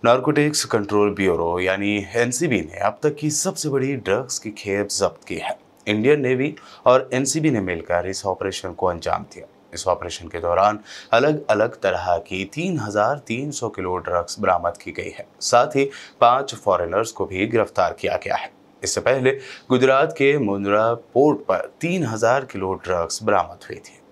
Narcotics control bureau यानी NCB ने अब तक की सबसे बड़ी ड्रग्स की खेप जब्त की है। इंडियन नेवी और एनसीबी ने मिलकर इस ऑपरेशन को अंजाम दिया। इस ऑपरेशन के दौरान अलग अलग तरह की 3,300 किलो ड्रग्स बरामद की गई है। साथ ही 5 फॉरेनर्स को भी गिरफ्तार किया गया है। इससे पहले गुजरात के मुंद्रा पोर्ट पर 3,000 किलो ड्रग्स बरामद हुई थी।